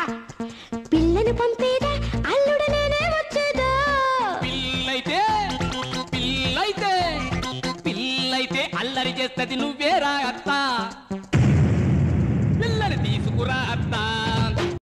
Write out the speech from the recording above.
పిల్లను పంపేదా అల్లుడు నేనే వచ్చేదా పిల్లైతే అల్లరి చేస్తది నువ్వేరా అత్త